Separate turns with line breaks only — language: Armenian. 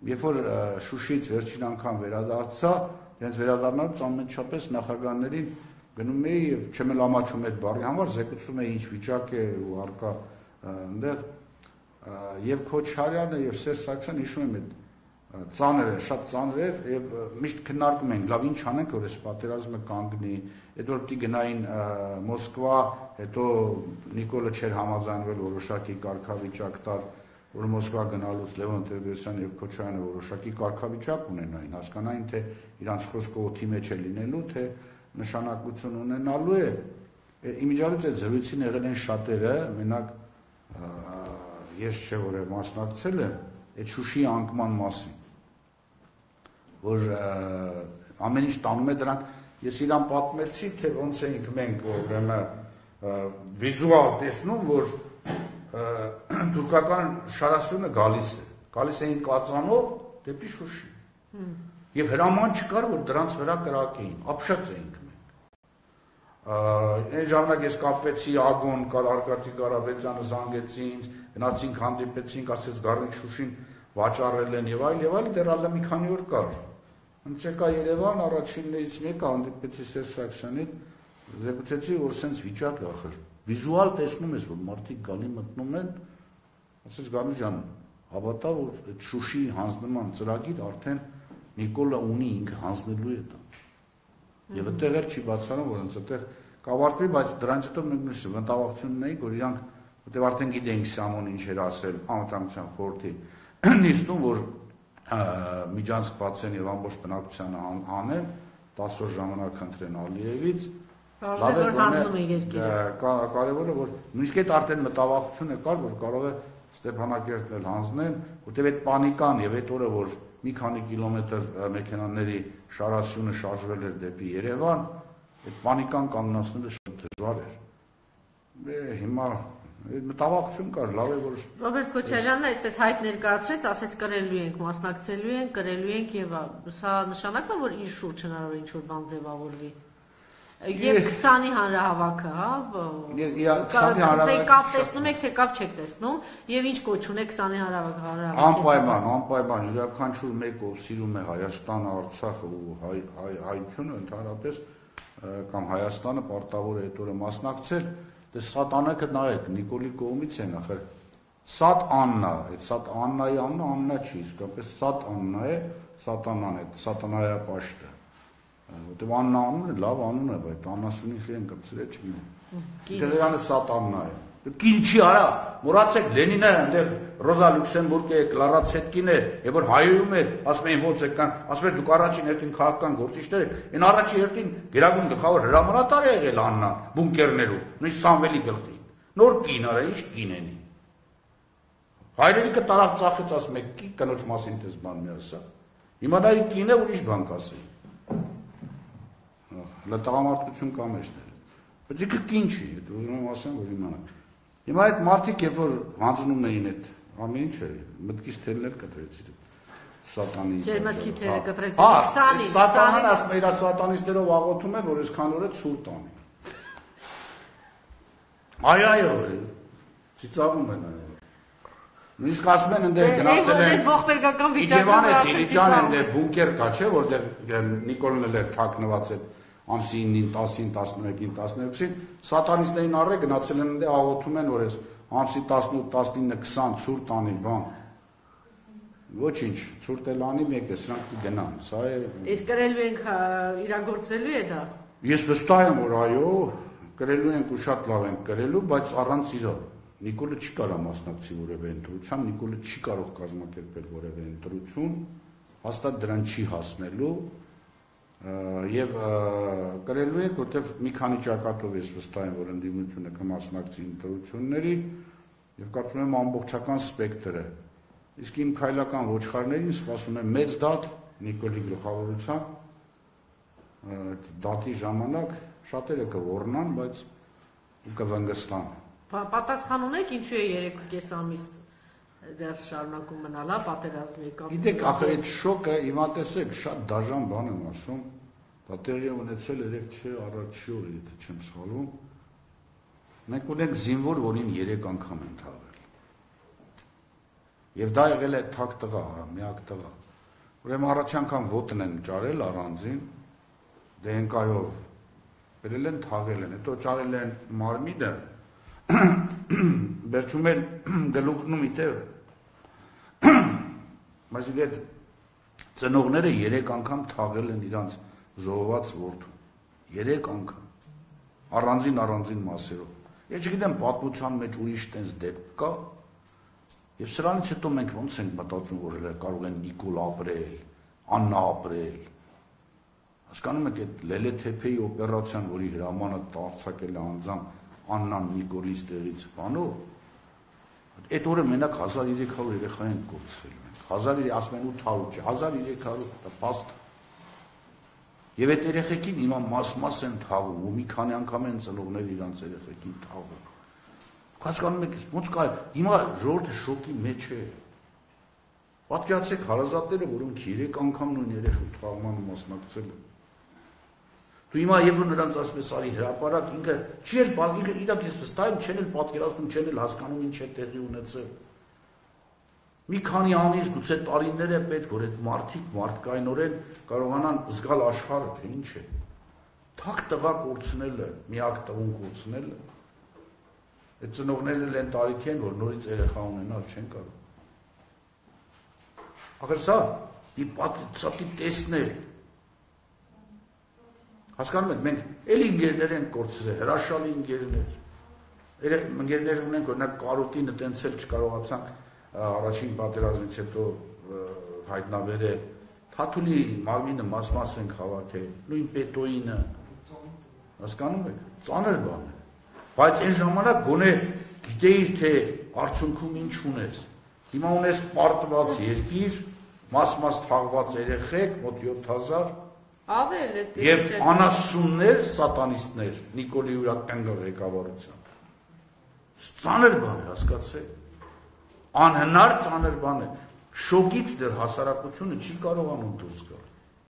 երբ որ Շուշիից վերջին անգամ վերադարձա, հենց վերադառնալուց անմիջապես նախագահներին գնում էի եւ չեմ էլ ամաչում այդ բառի համար, զեկուցում էի ինչ վիճակ է ու արկա այնտեղ եւ Քոչարյանը եւ Սերժ Սարգսյանը հիշում եմ այդ ծանր էր, շատ ծանր էր եւ միշտ քննարկում ենք, լավ ինչ անենք, որ այս պատերազմը կանգնի, այդ որ պիտի գնային Մոսկվա, հետո Նիկոլը չէր համաձայնվել որոշակի կարգավիճակ տալ, որ Մոսկվա գնալուց Լևոն Տեր-Պետրոսյանը եւ Քոչարյանը որոշակի կարգավիճակ ունենային, հասկանային, թե իրանց խոսքը օդի մեջ է լինելու, թե նշանակություն ունենալու է։ Իմիջիալից այդ զրույցին եղել են շատերը, մենակ ես չէ որ մասնակցել եմ այդ Շուշիի անկման մասին, որ ամեն ինչ տանում է դրանք, ես իրան պատմեցի, թե ոնց էինք մենք ուրեմն վիզուալ տեսնում, որ թուրքական շարասյունը գալիս էին կածանով դեպի Շուշի եւ հրաման չկար, որ դրանց վրա կրակեին, ապշած էինք մենք։ Այն ժամանակ ես կապվեցի Ագոն, Արկադի Ղարաբեծյանը զանգեց ինձ, գնացինք հանդիպեցինք, ասեց Գառնիկ Շուշին վաճառել են եւ այլ, դեռ ալը մի քանի օր կար։ Հենց եկա Երևան, առաջիններից մեկը հանդիպեցի Սերժ Սարգսյանին, զեկուցեցի, որ սենց վիճակ է ախր։ Վիզուալ տեսնում ես, որ մարդիկ գալի մտնում են, ասեց Գառնիկ ջան, հավատա, որ այդ Շուշի հանձնման ծրագիր արդեն Նիկոլը ունի, ինքը հանձնելու է դա։ Եվ այդտեղ էլ չի բացառում, որ հենց այդտեղ կավարտվի, բայց դրանից հետո մենք նույնիսկ մտավախություն ունեինք, որ իրանք որտեղ արդեն գիտենք Սամոն ինչ էր ասել Անվտանգության խորհրդի նիստում, որ միջանցք բացեն եւ ամբողջ բնակչությանը անեն, 10 օր ժամանակ խնդրեն Ալիևից, կարևորը որ նույնիսկ այդ արդեն մտավախությունը կար, որ կարող է Ստեփանակերտն էլ հանձնեն, որտեղ այդ պանիկան եւ այդ օրը որ մի քանի կիլոմետր մեքենաների շարասյունը շարժվել էր դեպի Երևան, այդ պանիկան կանգնացնելը շատ դժվար էր։ Հիմա մտավախություն կար, լավ է որ
Ռոբերտ Քոչարյանն այսպես հայտ ներկայացրեց, ասեց կրելու ենք, մասնակցելու ենք եւ սա նշանակում է որ իր շուրջ հնարավոր ինչ որ բան ձևավորվի։ Եվ 20-ի հանրահավաքը, հա,
20-ի հանրահավաքը
կապ տեսնում եք, թե կապ չեք տեսնում, եւ ինչ կոչուն է 20-ի հանրահավաքը։
Անպայման, յուրաքանչյուր մեկ ով սիրում է Հայաստանը, Արցախը ու հայությունը ընդհանրապես կամ Հայաստանը պարտավոր է այդ օրը մասնակցել, դե Սատանայքը նայեք, Նիկոլի կողմից են ախր Սատ Աննա, այդ Սատ Աննայի աննա չի, իսկապես Սատ Աննա է, Սատանան է, Սատանայա պաշտը։ Որտեւ Աննա անուն է, լավ անուն է, բայց Աննասունի խեն կծրե չգիտեմ։ Դերանը Սատաննա է։ Կին չի արա, մոռացեք Լենինը այնտեղ Ռոզա Լյուքսեմբուրգ է, Կլարա Ցետկին է, եւ որ հայերում էր, ասում էին ոնց եկան, ասում են դուք առաջին հերթին քաղաքական գործիչներ եք, այն առաջին հերթին գերագույն գլխավոր հրամանատար է եղել Աննան, բունկերներում, նույնիսկ Սամվելի գլխին։ Նոր կին արա, ի՞նչ կին են։ Հայրենիքը տարավ ծախեց, ասում եք, կի կնոջ մասին դες բան մի ասա։ Հիմա դա կին է, ուրիշ բան կասի։ Լտաղամարտություն կա մեջներ։ Բայց ինքը կին չի, ուզում եմ ասեմ, որ իմանաք։ Հիմա այդ մարդիկ, երբ որ հանձնում էին այդ ամեն ինչը, մտքից թելներ կտրեցի Սատանի։
Ջեր մտքի թերը կտրեցի 20-ին։
Սատանան ասում է, իր սատանիստերով աղոթում են, որ այսքան օրը ցուր տանի։ Այո, ծիծաղում են այո։ Նույնիսկ ասում են ընդեր գնացել են
ողբերգական վիճակում։
Իջևան է Դիլիջան ընդեր բունկեր կա, չէ, որտեղ Նիկոլն էլ էր թաքնված այդ ամսի 9-ին, 10-ին, 11-ին, 12-ին, սատանիստներին առե գնացել են ընդեր աղոթում են, որ այս ամսի 18, 19, 20 ցուր տանի բան։ Ոչինչ, ցուրտ էլ անի մեկը, սրանք գնան։ Սա է։
Իսկ կրելու ենք իրագործվելու է դա։
Ես վստահ եմ, որ այո, կրելու ենք ու շատ լավ ենք կրելու, բայց առանց իրա։ Նիկոլը չի կարող մասնակցի որևէ ընտրության, Նիկոլը չի կարող կազմակերպել որևէ ընտրություն, հաստատ դրան չի հասնելու եւ կրելու ենք, որտեղ մի քանի ճակատով ես վստահ եմ, որ ընդդիմությունը կմասնակցի ընտրությունների եւ կարծում եմ ամբողջական սպեկտրը։ Իսկ իմ քայլական ոչխարներին սպասում է մեծ դատ Նիկոլի գլխավորությամբ դատի ժամանակ շատերը կոռնան, բայց ու կվանգստան։
Պատասխան ունեք ինչու է 3.5 ամիս դեռ շարունակում մնալ, հա, պատերազմի կապ։
Գիտեք, ախր այդ շոկը, հիմա տեսեք, շատ դաժան բան եմ ասում, դա տեղի ունեցել 3 առաջի օրը, եթե չեմ սխալվում։ Մենք ունենք զինվոր, որին 3 անգամ են թաղել։ Եվ դա եղել է թակ տղա, միակ տղա։ Ուրեմն առաջ անգամ ոտն են ճարել առանձին, DNK-ով բերել են, թաղել են, հետո ճարել են մարմինը, վերջում են գլուխն ու միտեղը։ Այսինքն ծնողները 3 անգամ թաղել են իրանց զոհված որդուն, 3 անգամ, առանձին մասերով։ Ես չգիտեմ պատմության մեջ ուրիշ տենց դեպք կա, եւ սրանից հետո մենք ոնց ենք մտածում, որ կարող են Նիկոլ ապրել, Աննա ապրել։ Հասկանում եք այդ Լելեթեփեի օպերացիան, որի հրամանը տարձակել է անձամբ Աննան Նիկոլից տեղից բանով, այդ օրը մենակ 1300 երեխա են կորցրել մենք, 1800 չէ, 1300 փաստ։ Եվ այդ երեխեքին հիմա մաս են թաղում, ու մի քանի անգամ են ծնողներ իրանց երեխեքին թաղում։ Հասկանում եք, ոնց կա, հիմա ժողովուրդը շոկի մեջ է։ Պատկերացրեք հարազատները, որոնք 3 անգամ նույն երեխու թաղմանը մասնակցել են։ Դու հիմա երբ որ նրանց ասում ես արի հրապարակ, ինքը չի էլ ինքը իրաք ես վստահ եմ, չեն էլ պատկերացնում, չեն էլ հասկանում ինչ է տեղի ունեցել։ Մի քանի ամիս գուցե տարիներ է պետք, որ այդ մարդիկ մարդկայնորեն կարողանան զգալ աշխարհը, թե ինչ է։ Թակ տղա կորցնելը, միակ տղուն կորցնելը։ Այդ ծնողներն էլ են տարիքի են, որ նորից երեխա ունենալ չեն կարող։ Ախր սա պիտի տեսնել։ Հասկանում եք, մենք էլի ընկերներ ենք կորցրել, հրաշալի ընկերներ։ Ընկերներ ունենք, օրինակ կարոտինը տենց էլ չկարողացանք առաջին պատերազմից հետո հայտնաբերել։ Թաթուլի մարմինը մաս ենք հավաքել, նույն պետոինը։ Հասկանում եք, ծանր բան է։ Բայց այն ժամանակ գոնե գիտեիր, թե արդյունքում ինչ ունես։ Հիմա ունես պարտված երկիր, մաս թաղված երեխեք, մոտ 7000
Ավել է
եւ անասուններ, սատանիստներ Նիկոլի ուրական ղեկավարությամբ։ Ծանր բան է, հասկացեք։ Անհնար ծանր բան է։ Շոկից դեռ հասարակությունը չի կարողանում դուրս գալ։